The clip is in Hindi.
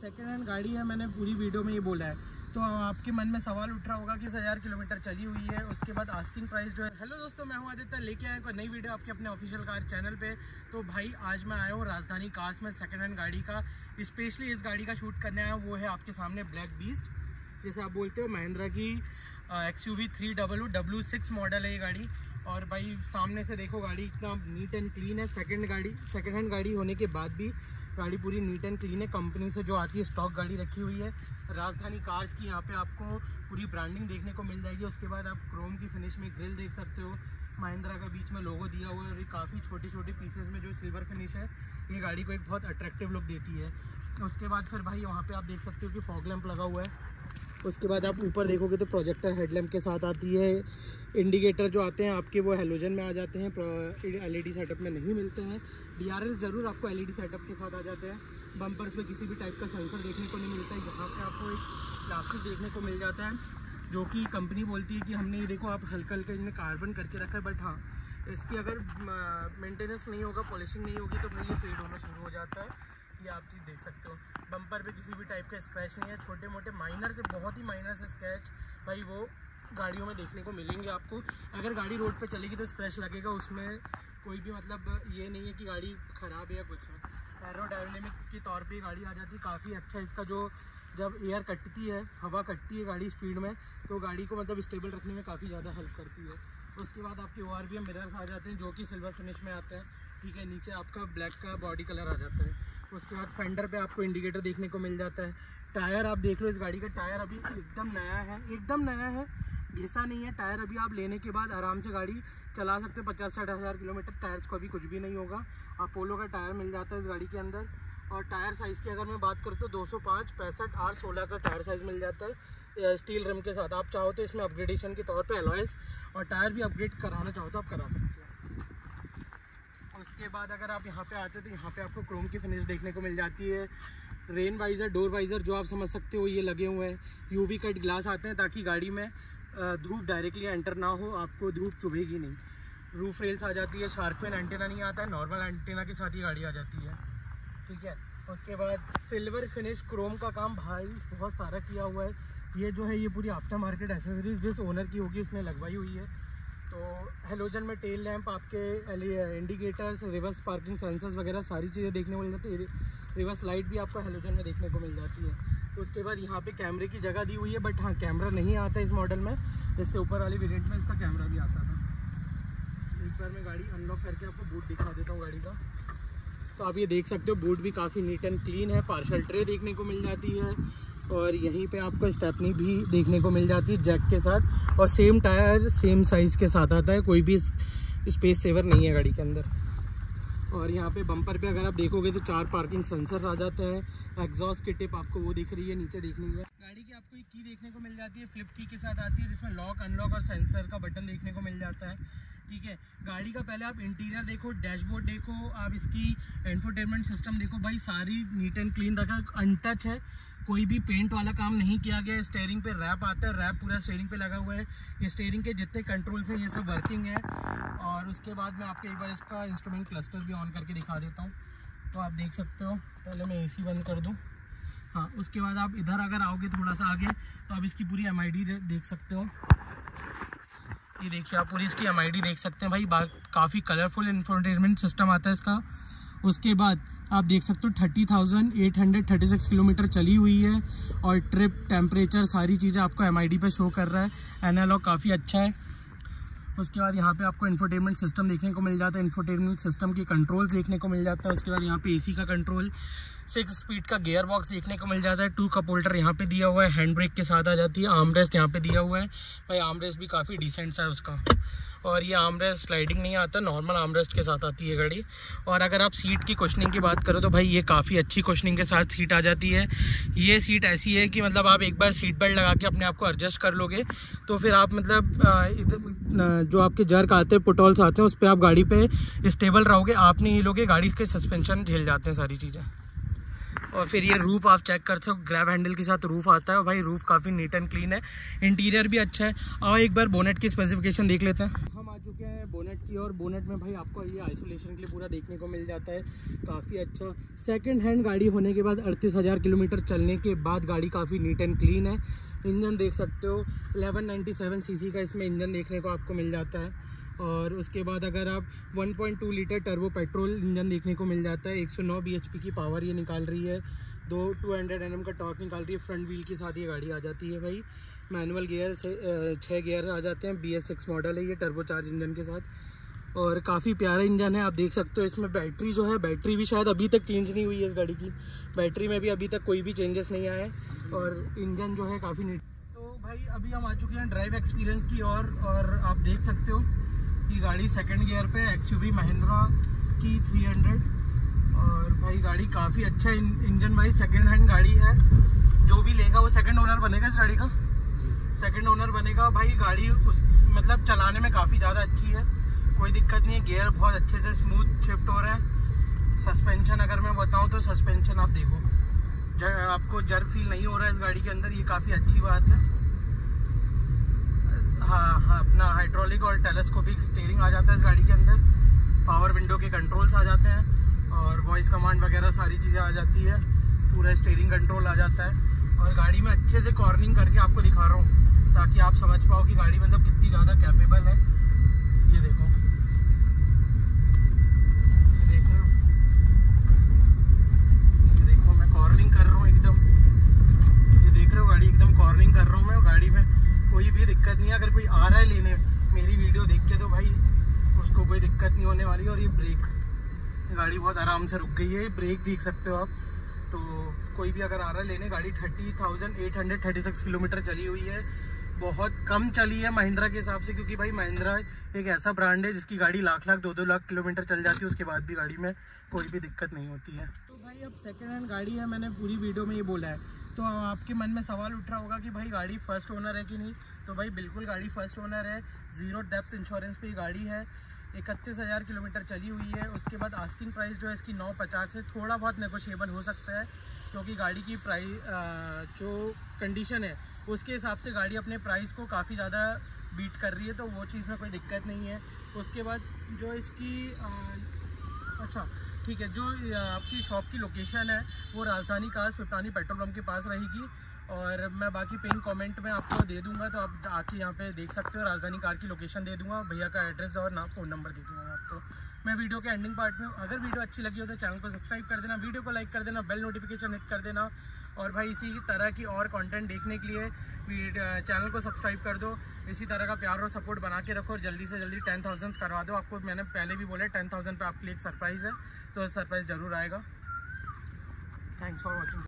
सेकेंड हैंड गाड़ी है, मैंने पूरी वीडियो में ये बोला है। तो आपके मन में सवाल उठ रहा होगा कि 1000 किलोमीटर चली हुई है, उसके बाद आस्किंग प्राइस जो है। हेलो दोस्तों, मैं हूं आदित्य, लेके आया कोई नई वीडियो आपके अपने ऑफिशियल कार चैनल पे। तो भाई आज मैं आया हूं राजधानी कार्स में सेकेंड हैंड गाड़ी का स्पेशली इस गाड़ी का शूट करने आया हूँ। वो है आपके सामने ब्लैक बीस्ट, जैसे आप बोलते हो, महिंद्रा की XUV 300 W6 मॉडल है ये गाड़ी। और भाई सामने से देखो गाड़ी इतना नीट एंड क्लीन है। सेकेंड हैंड गाड़ी होने के बाद भी गाड़ी पूरी नीट एंड क्लीन है। कंपनी से जो आती है स्टॉक गाड़ी रखी हुई है राजधानी कार्स की। यहाँ पे आपको पूरी ब्रांडिंग देखने को मिल जाएगी। उसके बाद आप क्रोम की फिनिश में ग्रिल देख सकते हो, महिंद्रा का बीच में लोगो दिया हुआ है और ये काफ़ी छोटे छोटे पीसेस में जो सिल्वर फिनिश है ये गाड़ी को एक बहुत अट्रैक्टिव लुक देती है। उसके बाद फिर भाई वहाँ पे आप देख सकते हो कि फॉग लैंप लगा हुआ है। उसके बाद आप ऊपर देखोगे तो प्रोजेक्टर हेडलैम्प के साथ आती है। इंडिकेटर जो आते हैं आपके वो हैलोजन में आ जाते हैं, LED सेटअप में नहीं मिलते हैं। DRL ज़रूर आपको LED सेटअप के साथ आ जाते हैं। बम्पर्स में किसी भी टाइप का सेंसर देखने को नहीं मिलता है। यहाँ पे आपको एक प्लास्टिक देखने को मिल जाता है जो कि कंपनी बोलती है कि हमने ये देखो आप हल्का हल्का इन्हें कार्बन करके रखा है, बट हाँ इसकी अगर मेंटेनेंस नहीं होगा, पॉलिशिंग नहीं होगी तो भाई ये फेड होना शुरू हो जाता है। ये आप चीज़ देख सकते हो। बम्पर पे किसी भी टाइप का स्क्रैच नहीं है। छोटे मोटे माइनर से, बहुत ही माइनर से स्क्रैच भाई वो गाड़ियों में देखने को मिलेंगे आपको। अगर गाड़ी रोड पे चलेगी तो स्क्रैच लगेगा, उसमें कोई भी मतलब ये नहीं है कि गाड़ी ख़राब है या कुछ है। एरोडायनेमिक के तौर पे गाड़ी आ जाती है, काफ़ी अच्छा इसका जो जब एयर कटती है, हवा कटती है गाड़ी स्पीड में, तो गाड़ी को मतलब स्टेबल रखने में काफ़ी ज़्यादा हेल्प करती है। उसके बाद आपके ORVM मिरर्स आ जाते हैं जो कि सिल्वर फिनिश में आते हैं, ठीक है। नीचे आपका ब्लैक का बॉडी कलर आ जाता है। उसके बाद फेंडर पे आपको इंडिकेटर देखने को मिल जाता है। टायर आप देख लो, इस गाड़ी का टायर अभी एकदम नया है, एकदम नया है, घिसा नहीं है टायर। अभी आप लेने के बाद आराम से गाड़ी चला सकते हो 50-60 हज़ार किलोमीटर। टायर्स को अभी कुछ भी नहीं होगा। अपोलो का टायर मिल जाता है इस गाड़ी के अंदर। और टायर साइज़ की अगर मैं बात करूँ तो 205, 65, R16 का टायर साइज़ मिल जाता है स्टील रिम के साथ। आप चाहो तो इसमें अपग्रेडेशन के तौर पे अलॉयज़ और टायर भी अपग्रेड कराना चाहो तो आप करा सकते हो। उसके बाद अगर आप यहाँ पे आते हो तो यहाँ पे आपको क्रोम की फिनिश देखने को मिल जाती है। रेन वाइज़र, डोर वाइज़र जो आप समझ सकते हो ये लगे हुए हैं। UV कट ग्लास आते हैं ताकि गाड़ी में धूप डायरेक्टली एंटर ना हो, आपको धूप चुभेगी नहीं। रूफ रेल्स आ जाती है। शार्क फिन एंटेना नहीं आता है, नॉर्मल एंटेना के साथ ही गाड़ी आ जाती है, ठीक है। उसके बाद सिल्वर फिनिश क्रोम का काम भाई बहुत सारा किया हुआ है। ये जो है ये पूरी आफ्टर मार्केट एसेसरीज जिस ओनर की होगी उसने लगवाई हुई है। तो हेलोजन में टेल लैंप, आपके इंडिकेटर्स, रिवर्स पार्किंग सेंसर्स वगैरह सारी चीज़ें देखने को मिल जाती है। रिवर्स लाइट भी आपको हेलोजन में देखने को मिल जाती है। तो उसके बाद यहाँ पे कैमरे की जगह दी हुई है, बट हाँ कैमरा नहीं आता इस मॉडल में। जैसे ऊपर वाली वेरिएंट में इसका कैमरा भी आता था। एक बार मैं गाड़ी अनलॉक करके आपको बूट दिखा देता हूँ गाड़ी का। तो आप ये देख सकते हो बूट भी काफ़ी नीट एंड क्लीन है। पार्शल ट्रे देखने को मिल जाती है और यहीं पे आपको स्टेपनी भी देखने को मिल जाती है जैक के साथ। और सेम टायर सेम साइज़ के साथ आता है, कोई भी स्पेस सेवर नहीं है गाड़ी के अंदर। और यहाँ पे बम्पर पे अगर आप देखोगे तो 4 पार्किंग सेंसर्स आ जाते हैं। एग्जॉस्ट की टिप आपको वो दिख रही है नीचे देखने में। गाड़ी की आपको एक की देखने को मिल जाती है, फ्लिप की के साथ आती है, जिसमें लॉक, अनलॉक और सेंसर का बटन देखने को मिल जाता है, ठीक है। गाड़ी का पहले आप इंटीरियर देखो, डैशबोर्ड देखो, आप इसकी इंफोटेनमेंट सिस्टम देखो, भाई सारी नीट एंड क्लीन रखा है, अनटच है, कोई भी पेंट वाला काम नहीं किया गया है। स्टीयरिंग पे रैप आता है, रैप पूरा स्टीयरिंग पे लगा हुआ है। ये स्टीयरिंग के जितने कंट्रोल्स हैं ये सब वर्किंग है। और उसके बाद मैं आपको एक बार इसका इंस्ट्रूमेंट क्लस्टर भी ऑन करके दिखा देता हूँ। तो आप देख सकते हो, पहले मैं AC बंद कर दूँ। हाँ, उसके बाद आप इधर अगर आओगे थोड़ा सा आगे तो आप इसकी पूरी MID देख सकते हो। ये देखिए आप पूरी इसकी MID देख सकते हैं भाई, काफ़ी कलरफुल इंफोटेनमेंट सिस्टम आता है इसका। उसके बाद आप देख सकते हो 30,836 किलोमीटर चली हुई है और ट्रिप, टेम्परेचर, सारी चीज़ें आपको MID पे शो कर रहा है। एनालॉग काफ़ी अच्छा है। उसके बाद यहाँ पे आपको इंफोटेनमेंट सिस्टम देखने को मिल जाता है, इंफोटेनमेंट सिस्टम की कंट्रोल्स देखने को मिल जाता है। उसके बाद यहाँ पे AC का कंट्रोल, 6 स्पीड का गियर बॉक्स देखने को मिल जाता है। 2 कप होल्डर यहाँ पे दिया हुआ है, हैंड ब्रेक के साथ आ जाती है। आर्म रेस्ट यहाँ पे दिया हुआ है भाई, आर्म रेस्ट भी काफ़ी डिसेंट सा है उसका। और ये आर्म रेस्ट स्लाइडिंग नहीं आता, नॉर्मल आर्म रेस्ट के साथ आती है गाड़ी। और अगर आप सीट की कुशनिंग की बात करो तो भाई ये काफ़ी अच्छी कुशनिंग के साथ सीट आ जाती है। ये सीट ऐसी है कि मतलब आप एक बार सीट बेल्ट लगा के अपने आप को एडजस्ट कर लोगे तो फिर आप मतलब जो आपके जर्क आते हैं, पुटॉल्स आते हैं, उस पर आप गाड़ी पे स्टेबल रहोगे, आप नहीं हिलोगे, गाड़ी के सस्पेंशन झेल जाते हैं सारी चीज़ें। और फिर ये रूफ आप चेक कर सकते हो, ग्रैब हैंडल के साथ रूफ आता है भाई, रूफ काफ़ी नीट एंड क्लीन है। इंटीरियर भी अच्छा है। और एक बार बोनेट की स्पेसिफिकेशन देख लेते हैं। हम आ चुके हैं बोनेट की, और बोनेट में भाई आपको ये आइसोलेशन के लिए पूरा देखने को मिल जाता है। काफ़ी अच्छा सेकंड हैंड गाड़ी होने के बाद 38,000 किलोमीटर चलने के बाद गाड़ी काफ़ी नीट एंड क्लीन है। इंजन देख सकते हो 1197 सीसी का इसमें इंजन देखने को आपको मिल जाता है। और उसके बाद अगर आप 1.2 लीटर टर्बो पेट्रोल इंजन देखने को मिल जाता है। 109 bhp की पावर ये निकाल रही है, 200 Nm का टॉर्क निकाल रही है। फ्रंट व्हील के साथ ये गाड़ी आ जाती है भाई। मैनुअल गियर से 6 गियर आ जाते हैं। BS6 मॉडल है ये टर्बो चार्ज इंजन के साथ, और काफ़ी प्यारा इंजन है। आप देख सकते हो इसमें बैटरी जो है, बैटरी भी शायद अभी तक चेंज नहीं हुई है। इस गाड़ी की बैटरी में भी अभी तक कोई भी चेंजेस नहीं आए, और इंजन जो है काफ़ी नीट। तो भाई अभी हम आ चुके हैं ड्राइव एक्सपीरियंस की और आप देख सकते हो कि गाड़ी सेकंड गियर पे XUV महिंद्रा की 300, और भाई गाड़ी काफ़ी अच्छा इंजन भाई सेकंड हैंड गाड़ी है। जो भी लेगा वो सेकंड ओनर बनेगा इस गाड़ी का, सेकंड ओनर बनेगा भाई। गाड़ी उस मतलब चलाने में काफ़ी ज़्यादा अच्छी है, कोई दिक्कत नहीं है। गियर बहुत अच्छे से स्मूथ शिफ्ट हो रहा है। सस्पेंशन अगर मैं बताऊं तो सस्पेंशन आप देखो, आपको जर्क फील नहीं हो रहा है इस गाड़ी के अंदर, ये काफ़ी अच्छी बात है। हाँ, अपना हाइड्रोलिक और टेलीस्कोपिक स्टीयरिंग आ जाता है इस गाड़ी के अंदर। पावर विंडो के कंट्रोल्स आ जाते हैं, और वॉइस कमांड वगैरह सारी चीज़ें आ जाती है। पूरा स्टीयरिंग कंट्रोल आ जाता है, और गाड़ी में अच्छे से कॉर्निंग करके आपको दिखा रहा हूँ ताकि आप समझ पाओ कि गाड़ी मतलब कितनी ज़्यादा कैपेबल है। ये देखो, ये देख रहे हो, ये देखो मैं कॉर्निंग कर रहा हूँ एकदम। ये देख रहे हो गाड़ी एकदम कॉर्निंग कर रहा हूँ मैं। गाड़ी में कोई भी दिक्कत नहीं है। अगर कोई आ रहा है लेने मेरी वीडियो देख के तो भाई उसको कोई दिक्कत नहीं होने वाली। और ये ब्रेक, गाड़ी बहुत आराम से रुक गई है। ये ब्रेक देख सकते हो आप। तो कोई भी अगर आ रहा है लेने, गाड़ी 30,836 किलोमीटर चली हुई है। बहुत कम चली है महिंद्रा के हिसाब से, क्योंकि भाई महिंद्रा एक ऐसा ब्रांड है जिसकी गाड़ी लाख 2-2 लाख किलोमीटर चल जाती है, उसके बाद भी गाड़ी में कोई भी दिक्कत नहीं होती है। तो भाई अब सेकेंड हैंड गाड़ी है, मैंने पूरी वीडियो में ये बोला है। तो आपके मन में सवाल उठ रहा होगा कि भाई गाड़ी फर्स्ट ओनर है कि नहीं। तो भाई बिल्कुल गाड़ी फर्स्ट ओनर है। 0 डेप्थ इंश्योरेंस पे गाड़ी है। 31,000 किलोमीटर चली हुई है। उसके बाद आस्किंग प्राइस जो है इसकी 950 है। थोड़ा बहुत नेगोशिएबल हो सकता है, क्योंकि गाड़ी की प्राइस जो कंडीशन है उसके हिसाब से गाड़ी अपने प्राइस को काफ़ी ज़्यादा बीट कर रही है, तो वो चीज़ में कोई दिक्कत नहीं है। उसके बाद जो इसकी अच्छा ठीक है, जो आपकी शॉप की लोकेशन है वो राजधानी कार्स पिपरानी पेट्रोल पंप के पास रहेगी, और मैं बाकी पिन कमेंट में आपको दे दूंगा, तो आप आके यहाँ पे देख सकते हो। राजधानी कार की लोकेशन दे दूंगा, भैया का एड्रेस और नाम फ़ोन नंबर दे दूंगा आपको। मैं वीडियो के एंडिंग पार्ट में, अगर वीडियो अच्छी लगी हो तो चैनल को सब्सक्राइब कर देना, वीडियो को लाइक कर देना, बेल नोटिफिकेशन हिट कर देना, और भाई इसी तरह की और कंटेंट देखने के लिए चैनल को सब्सक्राइब कर दो। इसी तरह का प्यार और सपोर्ट बना के रखो, और जल्दी से जल्दी 10,000 करवा दो। आपको मैंने पहले भी बोला 10,000 पे आपके लिए एक सरप्राइज़ है, तो सरप्राइज़ ज़रूर आएगा। Thanks for watching.